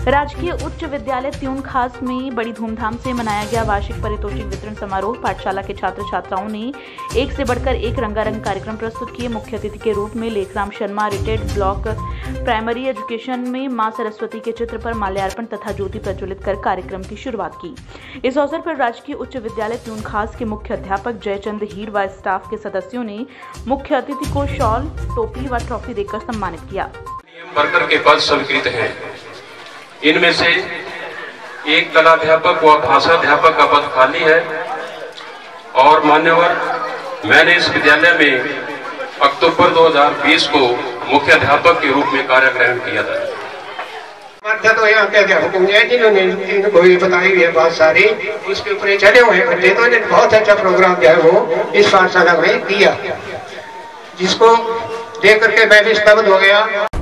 राजकीय उच्च विद्यालय त्यून खास में बड़ी धूमधाम से मनाया गया वार्षिक पारितोषिक वितरण समारोह। पाठशाला के छात्र छात्राओं ने एक से बढ़कर एक रंगारंग कार्यक्रम प्रस्तुत किए। मुख्य अतिथि के रूप में Lekhram Sharma retired block primary education में मां सरस्वती के चित्र पर माल्यार्पण तथा ज्योति प्रज्वलित कर कार्यक्रम की शुरुआत की। इस अवसर पर राजकीय उच्च विद्यालय त्यून खास के मुख्य अध्यापक जयचंद हीर व स्टाफ के सदस्यों ने मुख्य अतिथि को शॉल, टोपी व ट्रॉफी देकर सम्मानित किया। वर्कर के पद स्वीकृत हैं। इनमें से एक कलाध्यापक व भाषाध्यापक का पद खाली है और मान्यवर मैंने इस विद्यालय में अक्टूबर 2020 को मुख्य अध्यापक के रूप में कार्य ग्रहण किया था। तो यहाँ के अध्यापकों ने जिन्होंने इनको ये बताई हुई है बहुत सारी, उसके ऊपर चले हुए बच्चे, तो इन्होंने बहुत अच्छा प्रोग्राम जो है वो इस पाठशाला में दिया, जिसको देख करके मैं भी स्तब्ध हो गया।